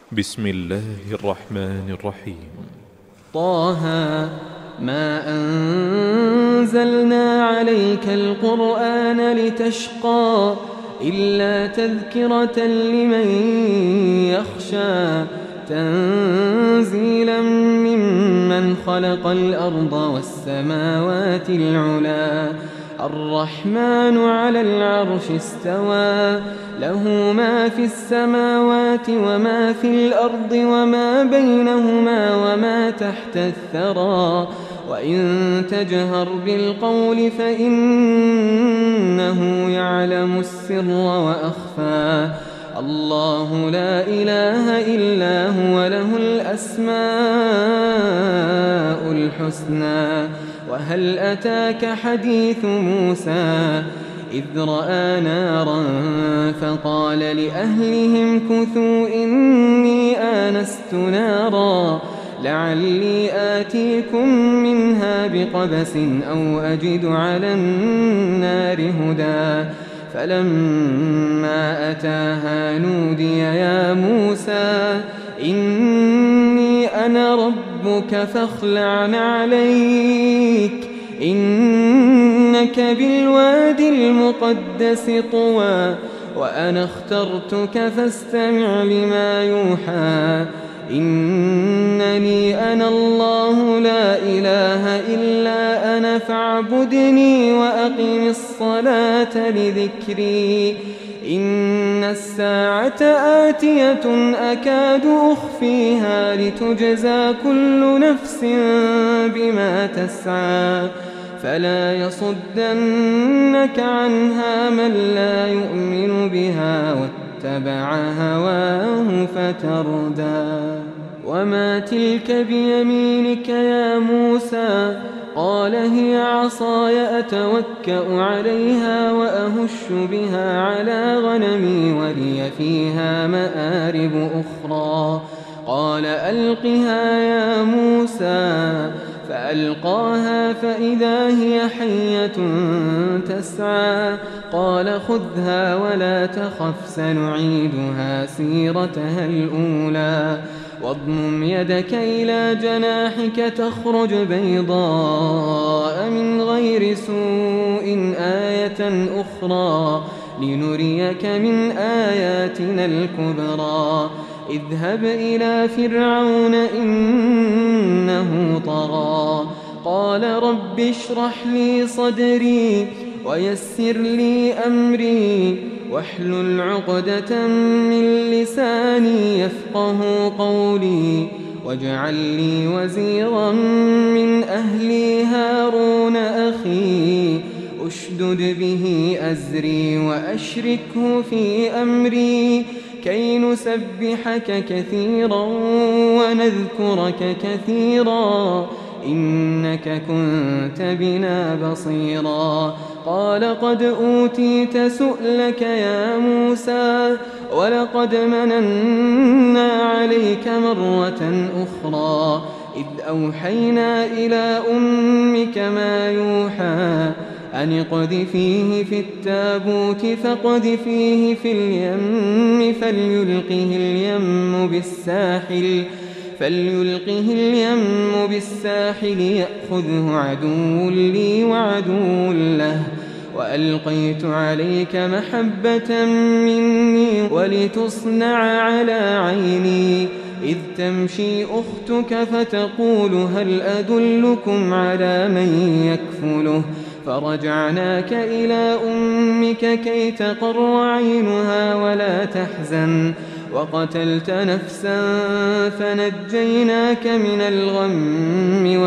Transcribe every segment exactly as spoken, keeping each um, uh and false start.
بسم الله الرحمن الرحيم. طه ما أنزلنا عليك القرآن لتشقى إلا تذكرة لمن يخشى تنزيلا ممن خلق الأرض والسماوات العلا الرحمن على العرش استوى له ما في السماوات وما في الأرض وما بينهما وما تحت الثرى وإن تجهر بالقول فإنه يعلم السر وأخفى الله لا إله إلا هو له الأسماء الحسنى وهل أتاك حديث موسى إذ رأى نارا فقال لأهلهم كثوا إني آنست نارا لعلي آتيكم منها بقبس أو أجد على النار هدى فلما أتاها نودي يا موسى إني أنا ربك فاخلع عليك إنك بالوادي المقدس طوى وأنا اخترتك فاستمع لما يوحى إنني أنا الله لا إله إلا أنا فاعبدني وأقم الصلاة لذكري إن الساعة آتية أكاد أخفيها لتجزى كل نفس بما تسعى فلا يصدنك عنها من لا يؤمن بها واتبع هواه فتردى وما تلك بيمينك يا موسى قال هي عصاي أتوكأ عليها وأهش بها على غنمي ولي فيها مآرب أخرى قال ألقها يا موسى فألقاها فإذا هي حية تسعى قال خذها ولا تخف سنعيدها سيرتها الأولى واضمم يدك إلى جناحك تخرج بيضاء من غير سوء آية أخرى لنريك من آياتنا الكبرى اذهب إلى فرعون إنه طغى قال رب اشرح لي صدري ويسر لي أمري واحلل عقدة من لساني يفقه قولي واجعل لي وزيرا من أهلي هارون أخي أشدد به أزري وأشركه في أمري كي نسبحك كثيرا ونذكرك كثيرا إنك كنت بنا بصيرا قال قد أوتيت سؤلك يا موسى ولقد مننا عليك مرة أخرى إذ أوحينا إلى أمك ما يوحى أن اقذفيه في التابوت فاقذفيه في اليم فليلقه اليم بالساحل فليلقه اليم بالساحل يأخذه عدو لي وعدو له وألقيت عليك محبة مني ولتصنع على عيني إذ تمشي أختك فتقول هل أدلكم على من يكفله فرجعناك إلى أمك كي تقر عينها ولا تحزن وقتلت نفسا فنجيناك من الغم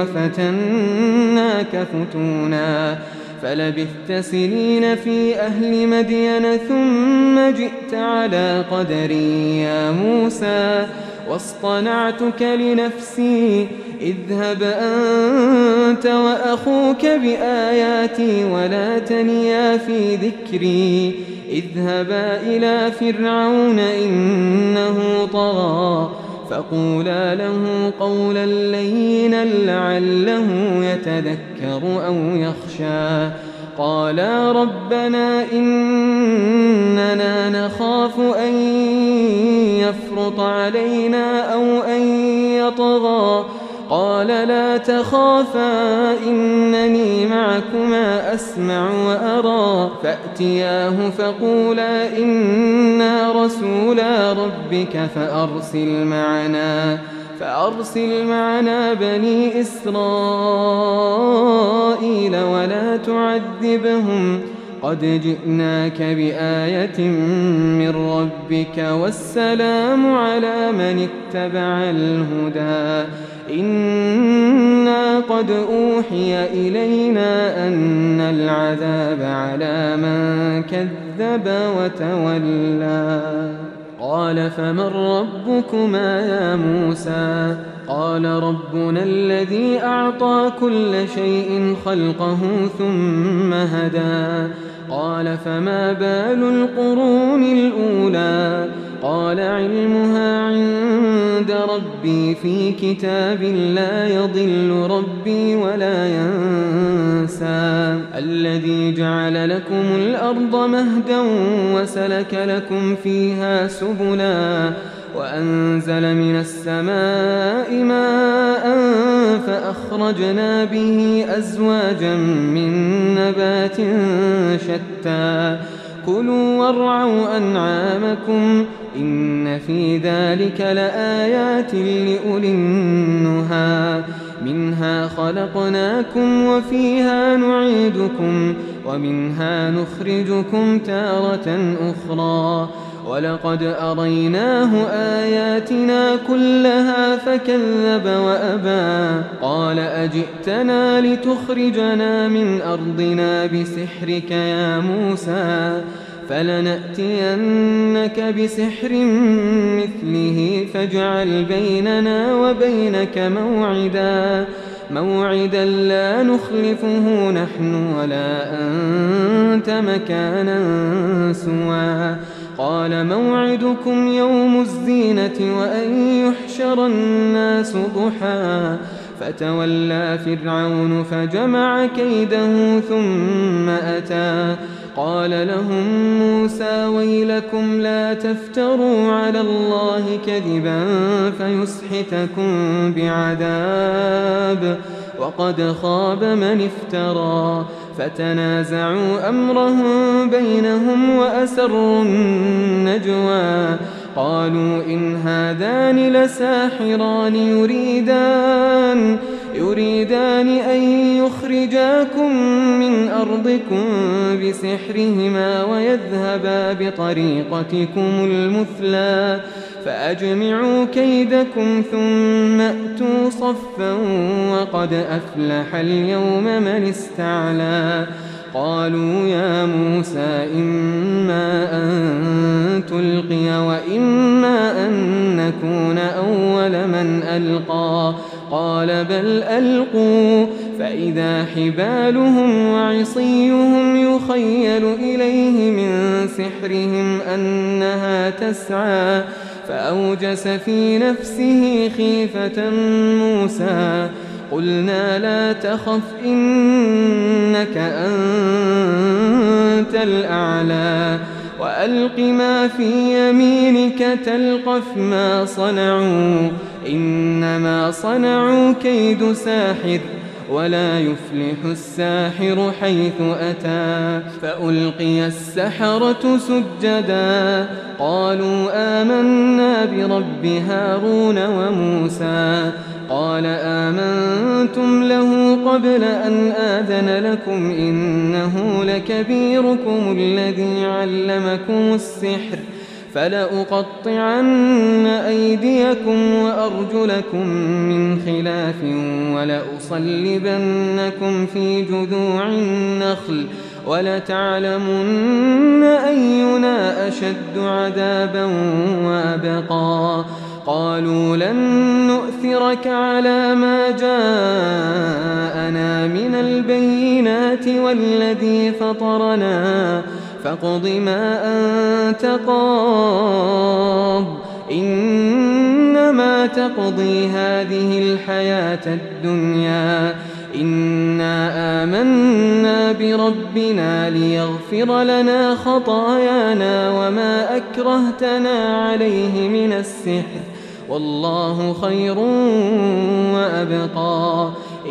وفتناك فتونا فلبثت سنين في أهل مدين ثم جئت على قدري يا موسى واصطنعتك لنفسي اذهب أنت وأخوك بآياتي ولا تنيا في ذكري اذهبا إلى فرعون إنه طغى فقولا له قولا لينا لعله يتذكر أو يخشى قالا ربنا إننا نخاف أن يفرط علينا أو أن يطغى قال لا تخافا إنني معكما أسمع وأرى فأتياه فقولا إنا رسولا ربك فأرسل معنا فأرسل معنا بني إسرائيل ولا تعذبهم قد جئناك بآية من ربك والسلام على من اتبع الهدى إنا قد أوحي إلينا أن العذاب على من كذب وتولى قال فمن ربكما يا موسى قال ربنا الذي أعطى كل شيء خلقه ثم هدى قال فما بال القرون الأولى قال علمها عند ربي في كتاب لا يضل ربي ولا ينسى الذي جعل لكم الأرض مهدا وسلك لكم فيها سبلا وأنزل من السماء ماء فأخرجنا به أزواجا من نبات شتى كلوا وارعوا أنعامكم إن في ذلك لآيات لأولي النهى منها خلقناكم وفيها نعيدكم ومنها نخرجكم تارة أخرى ولقد أريناه آياتنا كلها فكذب وأبى قال أجئتنا لتخرجنا من أرضنا بسحرك يا موسى فلنأتينك بسحر مثله فاجعل بيننا وبينك موعدا موعدا لا نخلفه نحن ولا أنت مكانا سوى قال موعدكم يوم الزينة وأن يحشر الناس ضحى فتولى فرعون فجمع كيده ثم أتى قال لهم موسى ويلكم لا تفتروا على الله كذبا فيسحتكم بعذاب وقد خاب من افترى فتنازعوا أمرهم بينهم وأسروا النجوى قالوا إن هذان لساحران يريدان يريدان أن يخرجاكم من أرضكم بسحرهما ويذهبا بطريقتكم المثلى فأجمعوا كيدكم ثم أتوا صفا وقد أفلح اليوم من استعلى قالوا يا موسى إما أن تلقي وإما أن نكون أول من ألقى قال بل ألقوا فإذا حبالهم وعصيهم يخيل إليه من سحرهم أنها تسعى فأوجس في نفسه خيفة موسى قلنا لا تخف إنك أنت الأعلى وألق ما في يمينك تلقف ما صنعوا إنما صنعوا كيد ساحر ولا يفلح الساحر حيث أتى فألقي السحرة سجدا قالوا آمنا برب هارون وموسى قال آمنتم له قبل أن آذن لكم إنه لكبيركم الذي علمكم السحر فلأقطعن أيديكم وأرجلكم من خلاف ولأصلبنكم في جذوع النخل ولتعلمن أينا أشد عذابا وأبقى قالوا لن نؤثرك على ما جاءنا من البينات والذي فطرنا فاقض ما أنت قاض إنما تقضي هذه الحياة الدنيا إنا آمنا بربنا ليغفر لنا خطايانا وما أكرهتنا عليه من السحر والله خير وأبقى.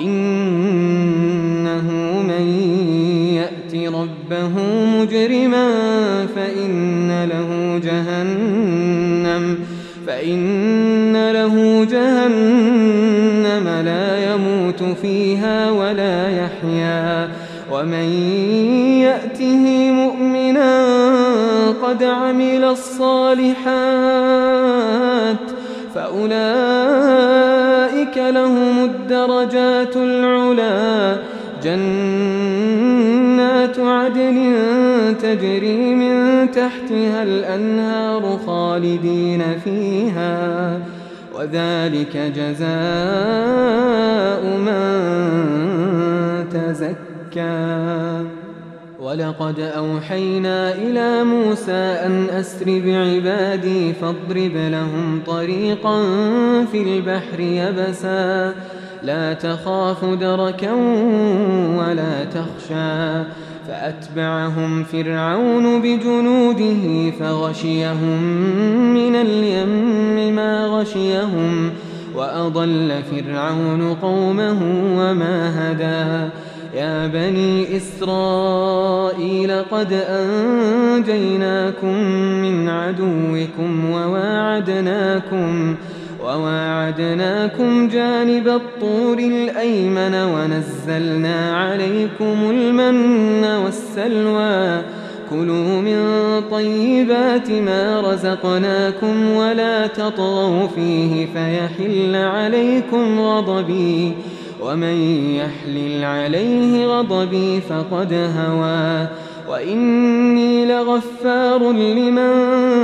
إنه من يأت ربه مجرما فإن له جهنم فإن له جهنم لا يموت فيها ولا يحيا. ومن يأته مؤمنا قد عمل الصالحات فأولئك لهم الدرجات العلى جنات عدن تجري من تحتها الأنهار خالدين فيها وذلك جزاء من تزكى. ولقد أوحينا إلى موسى أن أسر بعبادي فاضرب لهم طريقا في البحر يبسا لا تخاف دركا ولا تخشى. فأتبعهم فرعون بجنوده فغشيهم من اليم ما غشيهم وأضل فرعون قومه وما هدى. يا بني إسرائيل قد أنجيناكم من عدوكم وواعدناكم وواعدناكم جانب الطور الأيمن ونزلنا عليكم المن والسلوى. كلوا من طيبات ما رزقناكم ولا تطغوا فيه فيحل عليكم غضبي ومن يحلل عليه غضبي فقد هوى. وإني لغفار لمن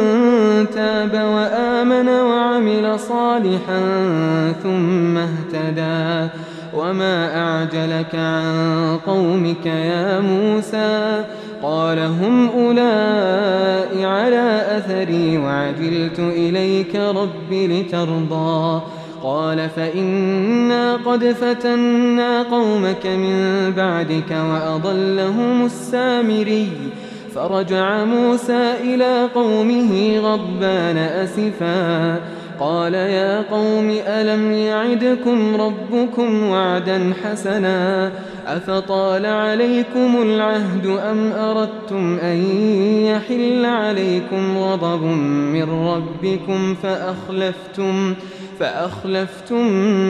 تاب وآمن وعمل صالحا ثم اهتدى. وما أعجلك عن قومك يا موسى قال هم أولئك على أثري وعجلت إليك رب لترضى. قال فإنا قد فتنا قومك من بعدك وأضلهم السامري. فرجع موسى إلى قومه غضبان أسفا قال يا قوم ألم يعدكم ربكم وعدا حسنا أفطال عليكم العهد أم أردتم أن يحل عليكم غضب من ربكم فأخلفتم فأخلفتم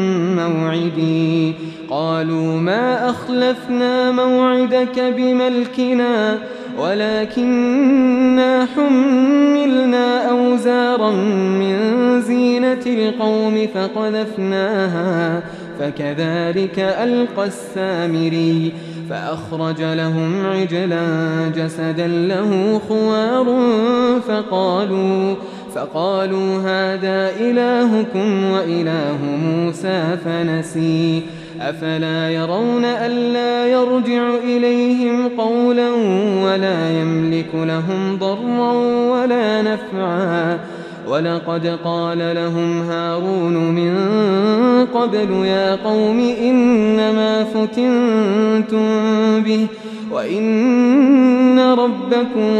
موعدي. قالوا ما أخلفنا موعدك بملكنا ولكننا حملنا أوزارا من زينة القوم فقذفناها فكذلك ألقى السامري. فأخرج لهم عجلا جسدا له خوار فقالوا فقالوا هذا إلهكم وإله موسى فنسي. أفلا يرون ألا يرجع إليهم قولا ولا يملك لهم ضرا ولا نفعا. ولقد قال لهم هارون من قبل يا قوم إنما فتنتم به وإن ربكم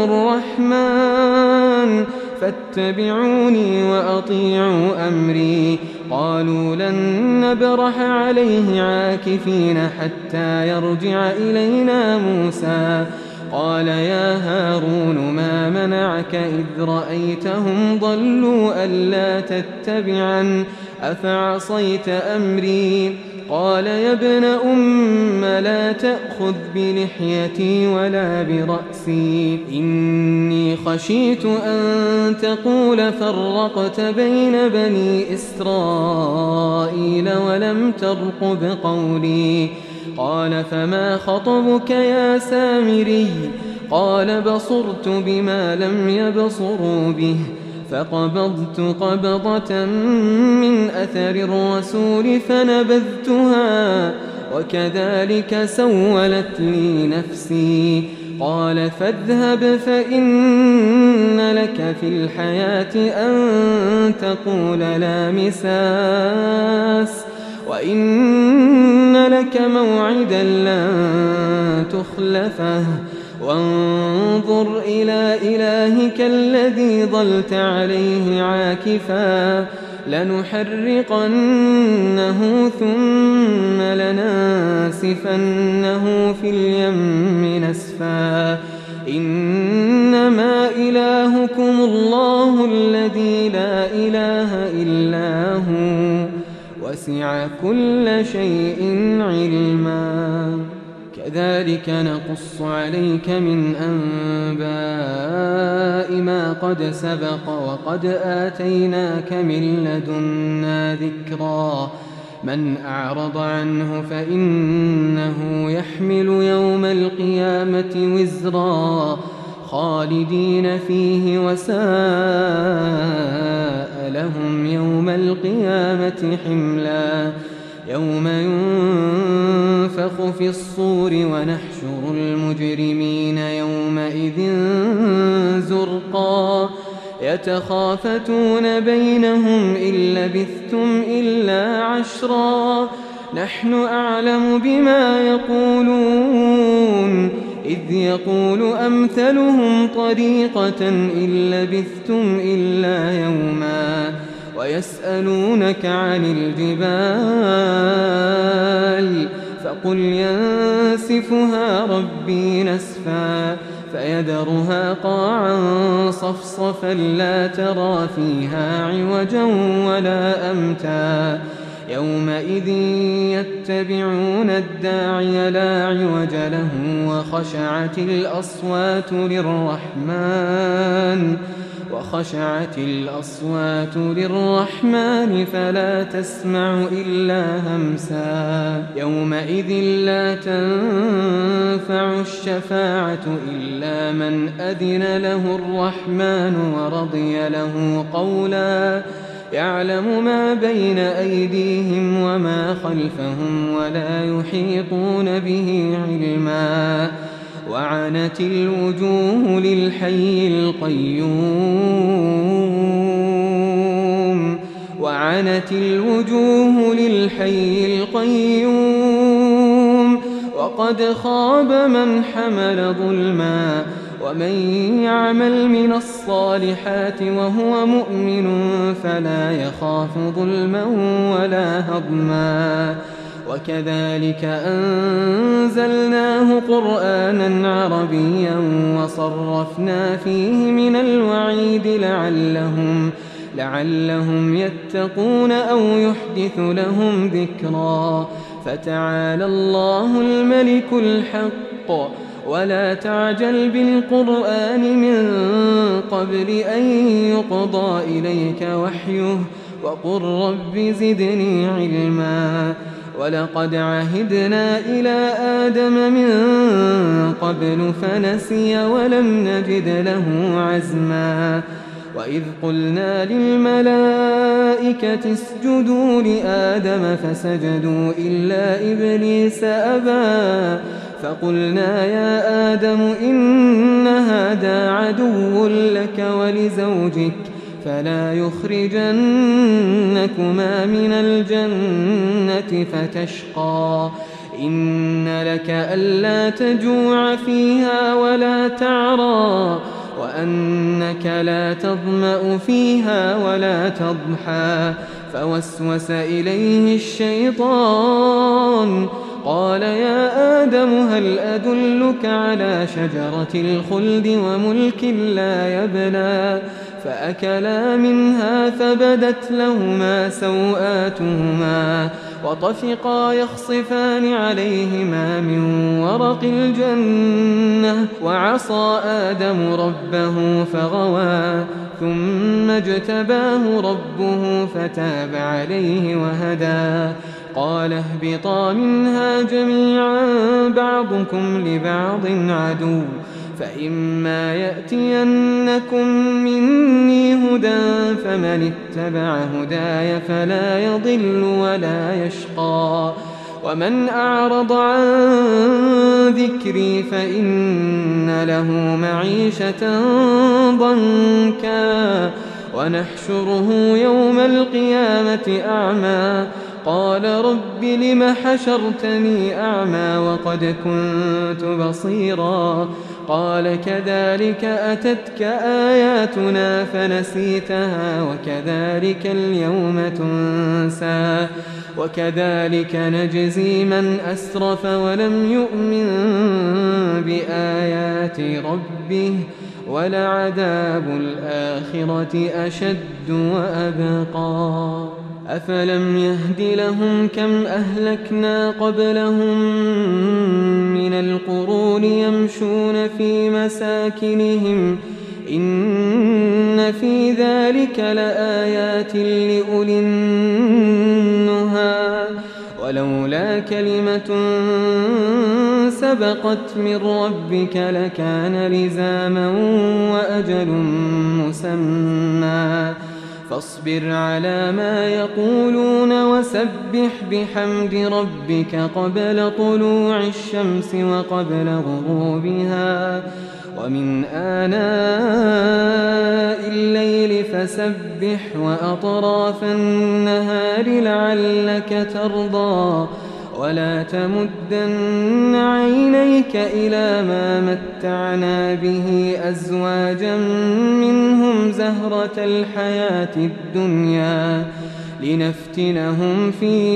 الرحمن فاتبعوني وأطيعوا أمري. قالوا لن نبرح عليه عاكفين حتى يرجع إلينا موسى. قال يا هارون ما منعك إذ رأيتهم ضلوا ألا تتبعا أفعصيت أمري. قال يا ابن أم لا تأخذ بلحيتي ولا برأسي إني خشيت أن تقول فرقت بين بني إسرائيل ولم ترقب قولي. قال فما خطبك يا سامري قال بصرت بما لم يبصروا به فقبضت قبضة من أثر الرسول فنبذتها وكذلك سولت لي نفسي. قال فاذهب فإن لك في الحياة أن تقول لا مساس وإن لك موعدا لن تخلفه وانظر إلى إلهك الذي ظلت عليه عاكفا لنحرقنه ثم لننسفنه في اليم نسفا إنما إلهكم الله الذي لا إله إلا هو وسع كل شيء علما كذلك نقص عليك من أنباء ما قد سبق وقد آتيناك من لدنا ذكرا من أعرض عنه فإنه يحمل يوم القيامة وزرا خالدين فيه وساء لهم يوم القيامة حملا يوم ينفخ في الصور ونحشر المجرمين يومئذ زرقا يتخافتون بينهم إن لبثتم إلا عشرا نحن أعلم بما يقولون إذ يقول أمثلهم طريقة إن لبثتم إلا يوما ويسألونك عن الجبال فقل ينسفها ربي نسفا فيذرها قاعا صفصفا لا ترى فيها عوجا ولا أمتا يومئذ يتبعون الداعي لا عوج له وخشعت الأصوات للرحمن وخشعت الأصوات للرحمن فلا تسمع إلا همسا يومئذ لا تنفع الشفاعة إلا من أذن له الرحمن ورضي له قولا يعلم ما بين أيديهم وما خلفهم ولا يحيطون به علما وعنت الوجوه للحي القيوم وعنت الوجوه للحي القيوم وقد خاب من حمل ظلما ومن يعمل من الصالحات وهو مؤمن فلا يخاف ظلما ولا هضما وكذلك أنزلناه قرآنا عربيا وصرفنا فيه من الوعيد لعلهم لعلهم يتقون أو يحدث لهم ذكرا فتعالى الله الملك الحق ولا تعجل بالقرآن من قبل أن يقضى إليك وحيه وقل رب زدني علما ولقد عهدنا إلى آدم من قبل فنسي ولم نجد له عزما وإذ قلنا للملائكة اسجدوا لآدم فسجدوا إلا إبليس أبى فقلنا يا آدم إن هذا عدو لك ولزوجك فلا يخرجنكما من الجنة فتشقى إن لك ألا تجوع فيها ولا تعرى وأنك لا تظمأ فيها ولا تضحى فوسوس إليه الشيطان قال يا آدم هل أدلك على شجرة الخلد وملك لا يبلى فأكلا منها فبدت لهما سوآتهما وطفقا يخصفان عليهما من ورق الجنة وعصى آدم ربه فغوى ثم اجتباه ربه فتاب عليه وهدى قال اهبطا منها جميعا بعضكم لبعض عدو فإما يأتينكم مني هدى فمن اتبع هداي فلا يضل ولا يشقى ومن أعرض عن ذكري فإن له معيشة ضنكا ونحشره يوم القيامة أعمى قال رب لم حشرتني أعمى وقد كنت بصيرا قال كذلك أتتك آياتنا فنسيتها وكذلك اليوم تنسى وكذلك نجزي من أسرف ولم يؤمن بآيات ربه ولعذاب الآخرة أشد وأبقى أفلم يهد لهم كم أهلكنا قبلهم من القرون يمشون في مساكنهم إن في ذلك لآيات لأولي النهى ولولا كلمة سبقت من ربك لكان لزاما وأجل مسمى فاصبر على ما يقولون وسبح بحمد ربك قبل طلوع الشمس وقبل غروبها ومن آناء الليل فسبح وأطراف النهار لعلك ترضى ولا تمدن عينيك إلى ما متعنا به أزواجا منهم زهرة الحياة الدنيا لنفتنهم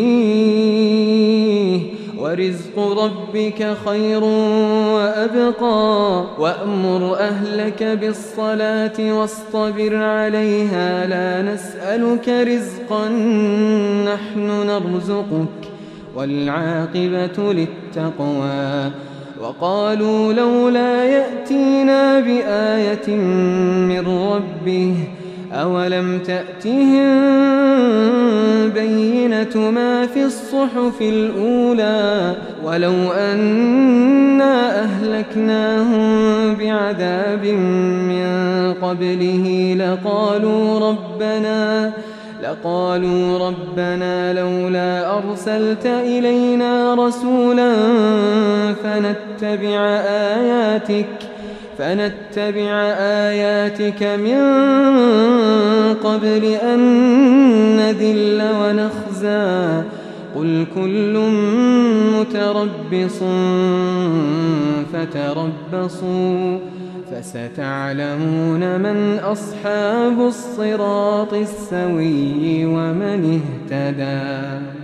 فيه ورزق ربك خير وأبقى وأمر أهلك بالصلاة واصطبر عليها لا نسألك رزقا نحن نرزقك والعاقبة للتقوى وقالوا لولا يأتينا بآية من ربه أولم تأتهم بينة ما في الصحف الأولى ولو أنا أهلكناهم بعذاب من قبله لقالوا ربنا لقالوا ربنا لولا أرسلت إلينا رسولا فنتبع آياتك فنتبع آياتك من قبل أن نذل ونخزى قل كل متربص فتربصوا فستعلمون من أصحاب الصراط السوي ومن اهتدى.